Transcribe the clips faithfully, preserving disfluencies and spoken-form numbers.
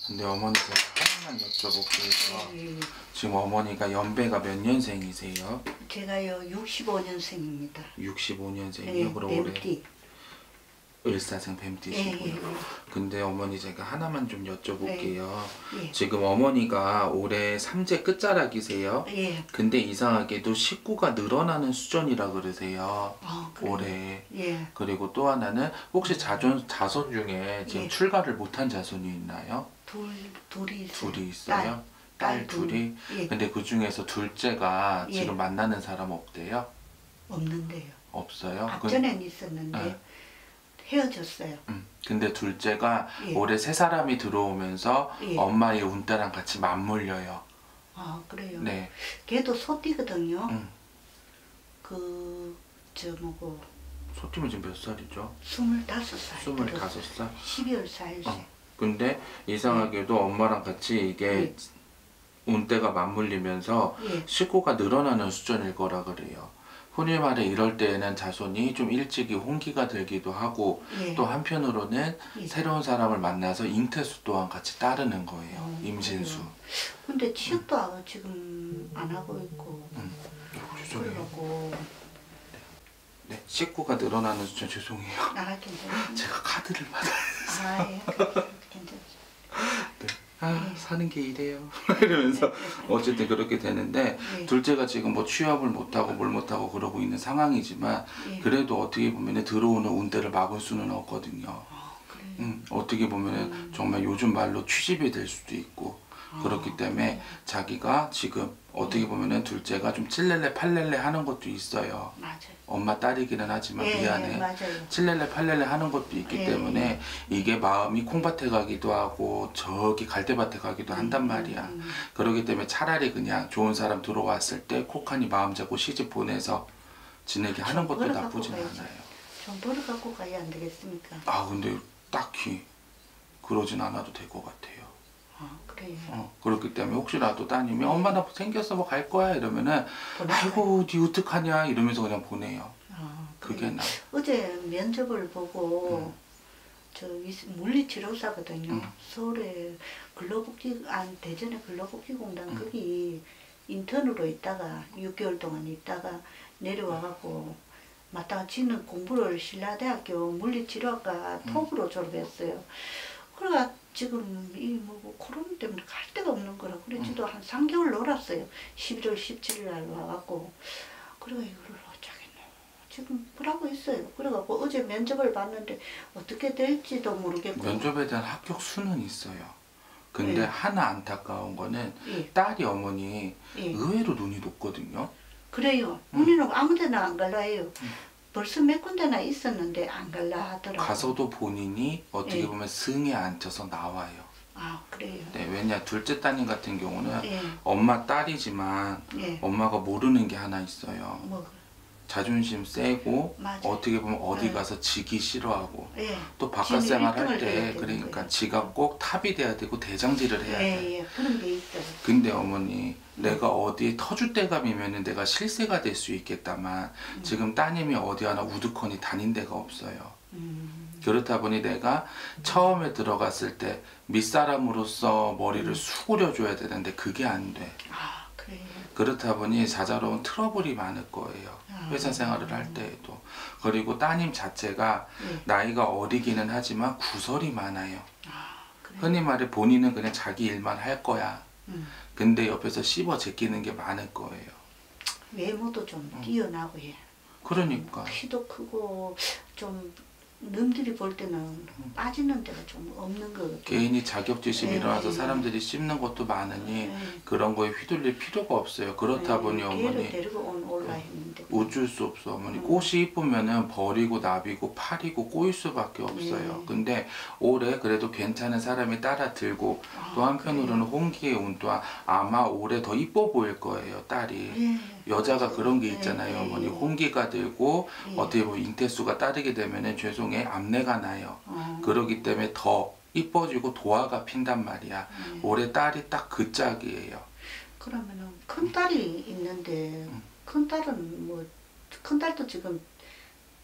근데 어머니 제가 하나만 여쭤볼게요. 예, 예. 지금 어머니가 연배가 몇 년생이세요? 제가요 육십오 년생입니다. 육십오 년생이요? 예, 그럼 올해 뱀띠. 을사생 뱀띠시고요. 예, 예, 예. 근데 어머니 제가 하나만 좀 여쭤볼게요. 예. 지금 어머니가 올해 삼재 끝자락이세요. 예. 근데 이상하게도 식구가 늘어나는 수준이라 그러세요. 아, 그래요? 올해. 예. 그리고 또 하나는 혹시 자존, 자손 중에 지금 예. 출가를 못한 자손이 있나요? 둘, 둘이 있어요. 둘이 있어요? 딸, 딸 둘이? 예. 근데 그 중에서 둘째가 예. 지금 만나는 사람 없대요? 없는데요. 없어요? 앞전엔 있었는데 아. 헤어졌어요. 음, 근데 둘째가 예. 올해 새 사람이 들어오면서 예. 엄마의 운때랑 같이 맞물려요. 아, 그래요? 네. 걔도 소띠거든요. 음. 그, 저 뭐고, 소팀은 지금 몇 살이죠? 스물다섯 살. 스물다섯 살? 십이월 사일생. 어. 근데 이상하게도 엄마랑 같이 이게 예. 운때가 맞물리면서 예. 식구가 늘어나는 수준일 거라 그래요. 흔히 말해 이럴 때에는 자손이 좀 일찍이 혼기가 들기도 하고 예. 또 한편으로는 예. 새로운 사람을 만나서 잉태수 또한 같이 따르는 거예요. 어, 임신수. 그래요. 근데 취업도 음. 지금 안 하고 있고 음. 죄송해요. 그래갖고 네, 식구가 늘어나는 수준 죄송해요. 나가 괜찮아요. 제가 카드를 받아요. 아, 예. 괜찮아요. 네. 아, 예. 사는 게 이래요. 이러면서 네, 네. 어쨌든 그렇게 되는데 예. 둘째가 지금 뭐 취업을 못하고 뭘 못하고 그러고 있는 상황이지만 예. 그래도 어떻게 보면 들어오는 운대를 막을 수는 없거든요. 아, 그래요. 음, 어떻게 보면 음. 정말 요즘 말로 취집이 될 수도 있고 아, 그렇기 때문에 그래요. 자기가 지금 어떻게 보면 둘째가 좀 칠렐레 팔렐레 하는 것도 있어요. 맞아요. 엄마 딸이기는 하지만 예, 미안해. 예, 맞아요. 칠렐레 팔렐레 하는 것도 있기 예, 때문에 이게 마음이 콩밭에 가기도 하고 저기 갈대밭에 가기도 한단 말이야. 음, 음. 그렇기 때문에 차라리 그냥 좋은 사람 들어왔을 때 콕하니 마음 잡고 시집 보내서 지내게 하는 것도 벌어갖고 나쁘진 가야지. 않아요. 좀 벌어갖고 가야 안 되겠습니까? 아 근데 딱히 그러진 않아도 될 것 같아요. 아, 그래요. 어, 그렇기 때문에 혹시라도 따님이 엄마 나 생겼어 뭐 갈 거야 이러면은 보내요. 아이고 니 어떡하냐 이러면서 그냥 보내요. 아, 그게 그래요. 나. 어제 면접을 보고 음. 저 물리치료사거든요. 음. 서울에 근로복지 안 대전에 근로복지공단 음. 거기 인턴으로 있다가 육 개월 동안 있다가 내려와갖고 마땅 지는 공부를 신라대학교 물리치료학과 음. 톱으로 졸업했어요. 그래가 지금 이 뭐 코로나 때문에 갈 데가 없는 거라 그랬지도 한 삼 개월 놀았어요. 십일월 십칠일 날 와갖고 그래가 이거를 어쩌겠노 지금 그러고 있어요. 그래갖고 어제 면접을 봤는데 어떻게 될지도 모르겠고. 면접에 대한 합격 수는 있어요. 근데 네. 하나 안타까운 거는 예. 딸이 어머니 예. 의외로 눈이 높거든요. 그래요. 음. 우리는 아무데나 안 갈라 해요. 음. 벌써 몇 군데나 있었는데 안 갈라 하더라고요. 가서도 본인이 어떻게 예. 보면 승에 앉혀서 나와요. 아, 그래요. 네, 왜냐 둘째 따님 같은 경우는 예. 엄마 딸이지만 예. 엄마가 모르는 게 하나 있어요. 뭐, 자존심 세고 맞아. 어떻게 보면 어디 네. 가서 지기 싫어하고 예. 또 바깥 지는 생활 일 등을 할 해야 때 되는 그러니까 거예요. 지가 꼭 탑이 돼야 되고 대장질을 해야 돼. 예, 예. 그런 게 있어요. 근데 어머니 내가 어디에 터줏대감이면 내가 실세가 될 수 있겠다만 음. 지금 따님이 어디 하나 우두커니 다닌 데가 없어요. 음. 그렇다 보니 내가 처음에 들어갔을 때 밑사람으로서 머리를 수그려줘야 되는데 그게 안 돼. 아, 그래요. 그렇다 보니 자자로운 트러블이 많을 거예요. 아. 회사 생활을 할 때에도. 그리고 따님 자체가 예. 나이가 어리기는 하지만 구설이 많아요. 아, 그래요. 흔히 말해 본인은 그냥 자기 일만 할 거야. 음. 근데 옆에서 씹어 제끼는 게 많을 거예요. 외모도 좀 음. 뛰어나고 예. 그러니까. 키도 크고 좀 남들이 볼 때는 빠지는 데가 좀 없는 것 같아요. 개인이 자격지심이 네, 일어나서 네. 사람들이 씹는 것도 많으니 네. 그런 거에 휘둘릴 필요가 없어요. 그렇다 네, 보니 걔를 어머니 데리고 온 올라 했는데 어쩔 수 없어. 어머니 음. 꽃이 이쁘면은 버리고 나비고 파리고 꼬일 수밖에 없어요. 네. 근데 올해 그래도 괜찮은 사람이 따라 들고 아, 또 한편으로는 홍기의 운 또한 아마 올해 더 이뻐 보일 거예요. 딸이. 예. 여자가 맞아요. 그런 게 예, 있잖아요. 예, 어머니 예. 홍기가 들고 예. 어떻게 보면 잉태수가 따르게 되면은 죄송해 암내가 나요. 어. 그러기 때문에 더 이뻐지고 도화가 핀단 말이야. 예. 올해 딸이 딱 그 짝이에요. 그러면은 큰 딸이 있는데 음. 큰 딸은 뭐 큰 딸도 지금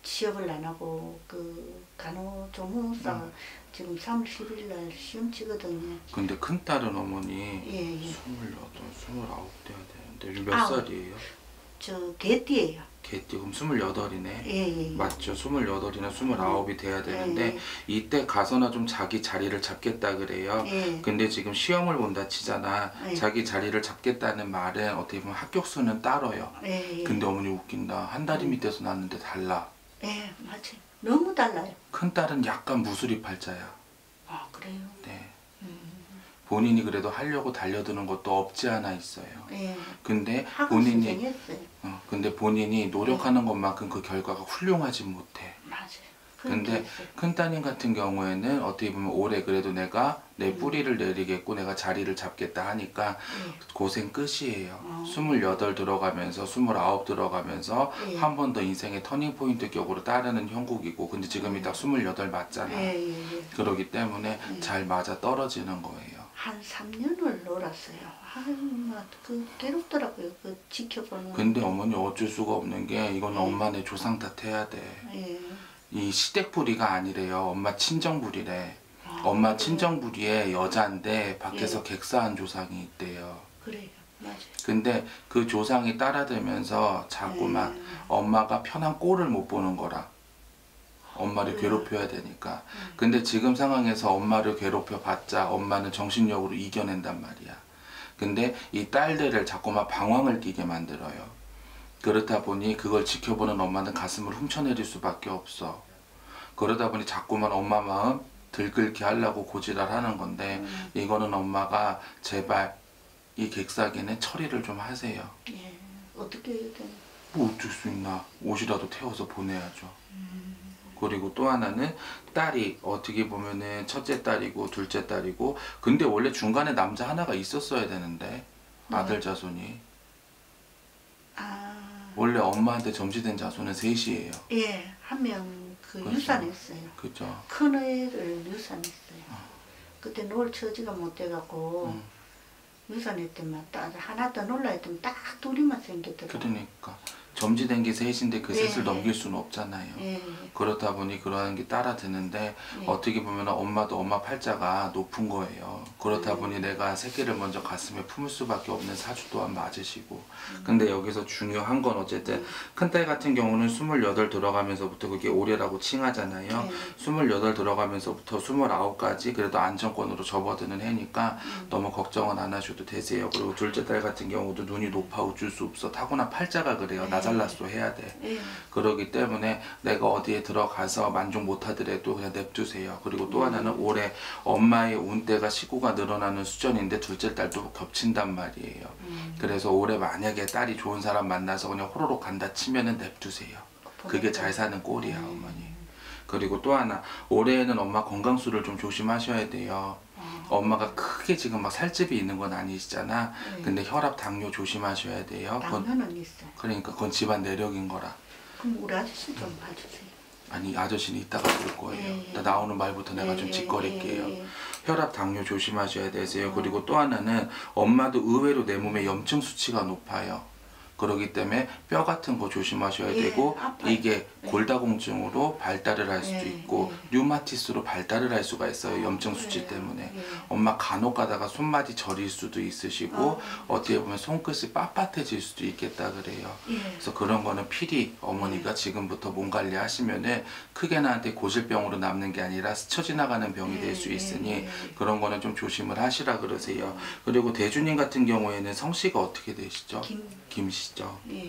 취업을 안 하고 그 간호조무사 음. 지금 삼월 십일 날 시험 치거든요. 근데 큰 딸은 어머니 예, 예. 스물여덟, 스물아홉 돼야 되는데 요즘 몇 아홉. 살이에요? 저 개띠예요. 걔띠 그럼 스물여덟이네. 예, 예. 예. 맞죠. 스물여덟이나 스물아홉이 돼야 되는데 예, 이때 가서나 좀 자기 자리를 잡겠다 그래요. 예. 근데 지금 시험을 본다 치잖아. 예. 자기 자리를 잡겠다는 말은 어떻게 보면 합격수는 따로요. 예, 예. 근데 어머니 웃긴다. 한 다리 음. 밑에서 났는데 달라. 예, 맞지. 너무 달라요. 큰 딸은 약간 무수리 팔자야. 아, 그래요? 네. 음. 본인이 그래도 하려고 달려드는 것도 없지 않아 있어요. 예. 근데 학원 본인이 신청했어요. 어, 근데 본인이 노력하는 것만큼 그 결과가 훌륭하지 못해. 맞아요. 근데 그렇게 했어요. 큰 따님 같은 경우에는 어떻게 보면 올해 그래도 내가 내 음. 뿌리를 내리겠고 내가 자리를 잡겠다 하니까 예. 고생 끝이에요. 어. 스물여덟 들어가면서 스물아홉 들어가면서 예. 한 번 더 인생의 터닝포인트 격으로 따르는 형국이고 근데 지금이 딱 스물여덟 맞잖아. 예, 예, 예. 그러기 때문에 예. 잘 맞아 떨어지는 거예요. 한 삼 년을 놀았어요. 아유, 그 괴롭더라고요. 그 지켜보는. 근데 어머니 어쩔 수가 없는 게 이건 예. 엄마네 조상 탓해야 돼. 예. 이 시댁부리가 아니래요. 엄마 친정부리래. 아, 엄마 그래요? 친정부리에 여자인데 밖에서 예. 객사한 조상이 있대요. 그래요. 맞아요. 근데 그 조상이 따라들면서 자꾸만 예. 엄마가 편한 꼴을 못 보는 거라. 엄마를 음. 괴롭혀야 되니까. 음. 근데 지금 상황에서 엄마를 괴롭혀 봤자 엄마는 정신력으로 이겨낸단 말이야. 근데 이 딸들을 자꾸만 방황을 끼게 만들어요. 그렇다 보니 그걸 지켜보는 엄마는 가슴을 훔쳐내릴 수밖에 없어. 그러다 보니 자꾸만 엄마 마음 들끓게 하려고 고지랄 하는 건데 음. 이거는 엄마가 제발 이 객사기는 처리를 좀 하세요. 예. 어떻게 해야 되나? 뭐 어쩔 수 있나. 옷이라도 태워서 보내야죠. 음. 그리고 또 하나는 딸이 어떻게 보면은 첫째 딸이고 둘째 딸이고 근데 원래 중간에 남자 하나가 있었어야 되는데 아들 자손이 아. 원래 엄마한테 점지된 자손은 셋이에요. 예. 한 명 그 그렇죠. 유산했어요. 그죠? 큰 애를 유산했어요. 어. 그때 놀 처지가 못 돼갖고 음, 유산했더만 딱 하나 더 놀라 했더니 딱 둘이만 생겼더라고요. 그러니까 점지된 게 셋인데 그 네. 셋을 넘길 수는 없잖아요. 예. 그렇다 보니 그러한 게 따라드는데 예. 어떻게 보면 엄마도 엄마 팔자가 높은 거예요. 그렇다 음. 보니 내가 새끼를 먼저 가슴에 품을 수밖에 없는 사주 또한 맞으시고. 음. 근데 여기서 중요한 건 어쨌든 큰딸 같은 경우는 스물여덟 들어가면서부터 그게 올해라고 칭하잖아요. 네. 스물여덟 들어가면서부터 스물아홉까지 그래도 안정권으로 접어드는 해니까 음. 너무 걱정은 안 하셔도 되세요. 그리고 둘째 딸 같은 경우도 눈이 높아 어쩔 수 없어. 타고난 팔자가 그래요. 네. 나 잘났어 해야 돼. 예. 그러기 때문에 내가 어디에 들어가서 만족 못하더라도 그냥 냅두세요. 그리고 또 음. 하나는 올해 엄마의 운대가 식구가 늘어나는 수준인데 둘째 딸도 겹친단 말이에요. 음. 그래서 올해 만약에 딸이 좋은 사람 만나서 그냥 호로록 간다 치면은 냅두세요. 그게 잘 사는 꼴이야, 음. 어머니. 그리고 또 하나, 올해에는 엄마 건강수를 좀 조심하셔야 돼요. 어. 엄마가 크게 지금 막 살집이 있는 건 아니시잖아. 네. 근데 혈압, 당뇨 조심하셔야 돼요. 그건, 당면은 있어요. 그러니까 그건 집안 내력인 거라. 그럼 우리 아저씨 좀 봐주세요. 아니 아저씨는 이따가 볼 거예요. 예, 예. 나 나오는 말부터 내가 예, 좀 예, 짓거릴게요. 예, 예. 혈압, 당뇨 조심하셔야 되세요. 어. 그리고 또 하나는 엄마도 의외로 내 몸에 염증 수치가 높아요. 그러기 때문에 뼈 같은 거 조심하셔야 예, 되고 아파요. 이게 예. 골다공증으로 발달을 할 수도 예, 있고 예. 류마티스로 발달을 할 수가 있어요. 염증 수치 그래요. 때문에. 예. 엄마 간혹 가다가 손마디 저릴 수도 있으시고 어. 어떻게 보면 손끝이 빳빳해질 수도 있겠다 그래요. 예. 그래서 그런 거는 필히 어머니가 지금부터 몸 관리하시면은 크게 나한테 고질병으로 남는 게 아니라 스쳐 지나가는 병이 될 수 예, 있으니 예, 예. 그런 거는 좀 조심을 하시라 그러세요. 그리고 대주님 같은 경우에는 성씨가 어떻게 되시죠? 김. 김씨죠. 예.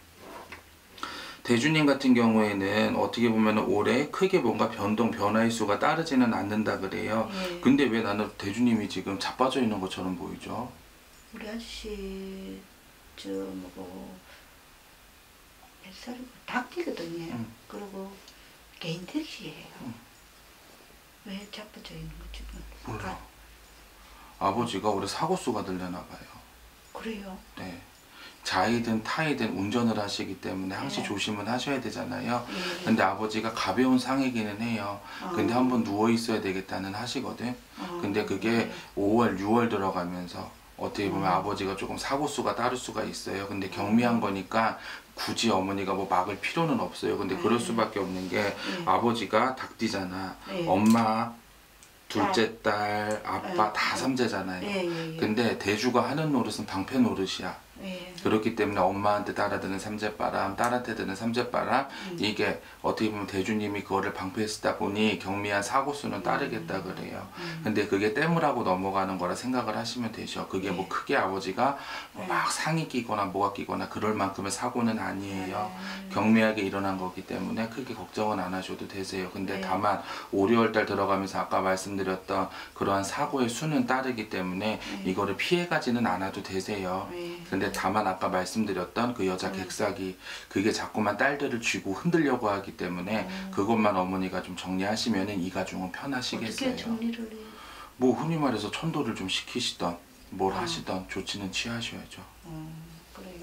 대주님 같은 경우에는 어떻게 보면 올해 크게 뭔가 변동, 변화의 수가 따르지는 않는다 그래요. 예. 근데 왜 나는 대주님이 지금 자빠져 있는 것처럼 보이죠? 우리 아저씨 저 뭐고 몇 살이고 닭띠거든요. 음. 그리고 개인 택시예요. 음. 왜 자빠져 있는 거지? 몰라. 아버지가 올해 사고수가 들려나 봐요. 그래요. 네. 자이든 타이든 운전을 하시기 때문에 항시 네. 조심은 하셔야 되잖아요. 예. 근데 아버지가 가벼운 상이기는 해요. 근데 어. 한번 누워 있어야 되겠다는 하시거든. 어. 근데 그게 오월, 유월 들어가면서 어떻게 보면 음. 아버지가 조금 사고수가 따를 수가 있어요. 근데 경미한 거니까 굳이 어머니가 뭐 막을 필요는 없어요. 근데 그럴 네. 수밖에 없는 게 예. 아버지가 닭띠잖아. 예. 엄마, 둘째 딸, 아빠 예. 다 삼재잖아요. 예, 예, 예. 근데 대주가 하는 노릇은 방패 노릇이야. 예. 그렇기 때문에 엄마한테 따라드는 삼재바람, 딸한테 드는 삼재바람, 음. 이게 어떻게 보면 대주님이 그거를 방패했다 보니 경미한 사고수는 따르겠다 그래요. 음. 근데 그게 땜을하고 넘어가는 거라 생각을 하시면 되죠. 그게 뭐 네. 크게 아버지가 뭐 네. 막 상이 끼거나 뭐가 끼거나 그럴 만큼의 사고는 아니에요. 네. 경미하게 일어난 거기 때문에 크게 걱정은 안 하셔도 되세요. 근데 네. 다만 오, 유월 달 들어가면서 아까 말씀드렸던 그러한 사고의 수는 따르기 때문에 네. 이거를 피해가지는 않아도 되세요. 네. 근데 다만 아까 말씀드렸던 그 여자 음. 객사기, 그게 자꾸만 딸들을 쥐고 흔들려고 하기 때문에 음. 그것만 어머니가 좀 정리하시면은 이 가족은 어떻게 편하시겠어요. 정리를 해요? 뭐 흔히 말해서 천도를 좀 시키시던 뭘 음. 하시던 조치는 취하셔야죠. 음, 그래요.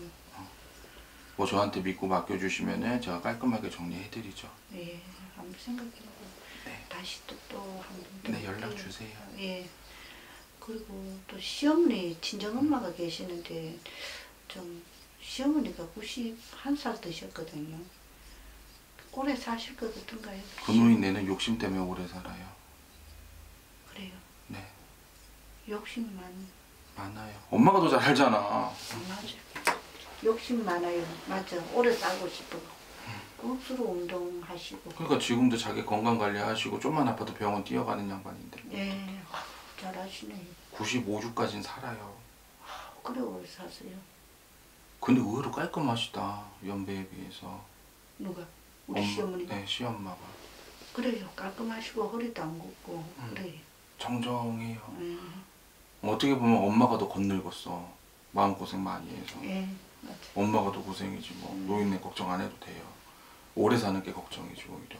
뭐 저한테 믿고 맡겨주시면은 제가 깔끔하게 정리해드리죠. 예, 한번 생각해보고 네. 다시 또 또 한번 네, 연락 주세요. 예. 그리고 또 시어머니 친정엄마가 계시는데 좀 시어머니가 구십일 살 되셨거든요. 오래 사실 것 같은가요? 그 노인네는 욕심 때문에 오래 살아요. 그래요. 네, 욕심 많. 많아요. 엄마가 더 잘 알잖아. 맞아. 욕심 많아요. 맞아. 오래 살고 싶어. 억수로 운동하시고. 그러니까 지금도 자기 건강 관리하시고 좀만 아파도 병원 뛰어가는 양반인데 예, 잘하시네요. 구십오 주까지는 살아요. 그래 오래 사세요. 근데 의외로 깔끔하시다. 연배에 비해서. 누가? 우리 엄마, 시어머니. 네, 시엄마가. 그래요. 깔끔하시고 허리도 안 굽고 음. 그래요. 정정해요. 음, 어떻게 보면 엄마가 더 건늙었어. 마음고생 많이 해서. 예, 맞아. 엄마가 더 고생이지 뭐. 음. 노인네 걱정 안 해도 돼요. 오래 사는 게 걱정이지 오히려.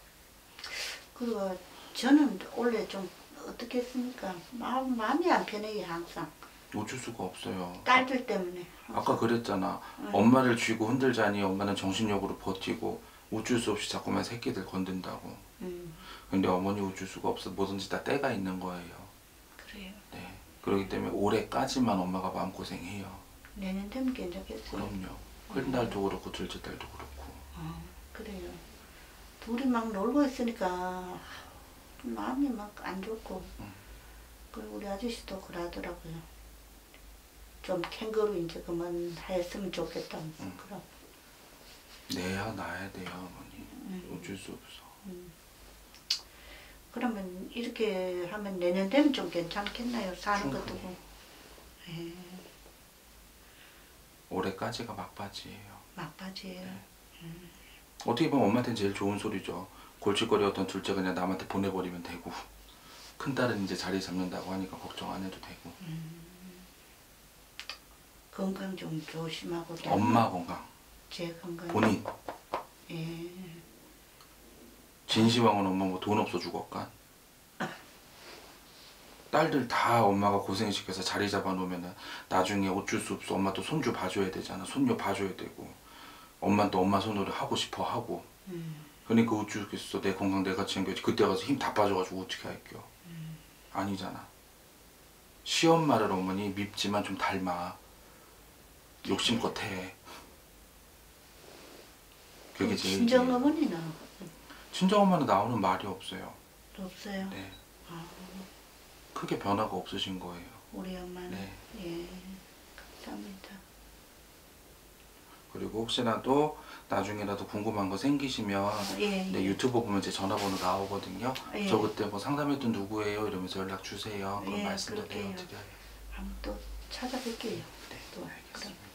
그리고 저는 원래 좀 어떻게 했습니까? 마음, 마음이 안 편해요 항상. 어쩔 수가 없어요. 딸들 때문에. 아까 그랬잖아. 음. 엄마를 쥐고 흔들자니 엄마는 정신력으로 버티고 어쩔 수 없이 자꾸만 새끼들 건든다고. 음, 근데 어머니 어쩔 수가 없어. 뭐든지 다 때가 있는 거예요. 그래요. 네. 그렇기 때문에 올해까지만 엄마가 마음고생해요. 내년 되면 괜찮겠어요. 그럼요. 큰 딸도 그렇고 둘째 딸도 그렇고. 어, 그래요. 둘이 막 놀고 있으니까 마음이 막 안 좋고. 음. 그리고 우리 아저씨도 그러더라고요. 좀 캥거루 이제 그만 했으면 좋겠다면서. 음. 그럼. 내야 놔야 돼요 어머니. 음. 어쩔 수 없어. 음. 그러면 이렇게 하면 내년 되면 좀 괜찮겠나요? 사는 충분히. 것도. 뭐. 예, 올해까지가 막바지예요. 막바지예요. 네. 어떻게 보면 엄마한테는 제일 좋은 소리죠. 골칫거리였던 둘째 그냥 남한테 보내버리면 되고 큰 딸은 이제 자리 잡는다고 하니까 걱정 안 해도 되고. 건강 좀 조심하고. 또 엄마 건강, 제 건강. 본인. 예. 진시황은 엄마 뭐 돈 없어 죽었간. 딸들 다 엄마가 고생시켜서 자리 잡아놓으면은 나중에 어쩔 수 없어. 엄마 또 손주 봐줘야 되잖아. 손녀 봐줘야 되고. 엄마는 또 엄마 손으로 하고 싶어 하고. 음. 그러니까 어쩌겠어. 내 건강 내가 챙겨야지. 그때 가서 힘 다 빠져가지고 어떻게 할게요. 음. 아니잖아. 시엄마를 어머니 밉지만 좀 닮아. 욕심껏 해. 그게 제일. 친정 어머니는 친정엄마는 나오는 말이 없어요. 없어요. 네. 아, 크게 변화가 없으신 거예요. 우리 엄마는. 네. 예. 감사합니다. 그리고 혹시라도 나중에라도 궁금한 거 생기시면 예. 네, 유튜브 보면 제 전화번호 나오거든요. 예. 저 그때 뭐 상담했던 누구예요? 이러면서 연락 주세요. 그럼 예, 말씀도 그럴게요. 내어드려요. 한번 또 찾아뵐게요. 네, 또 알겠습니다. 그럼.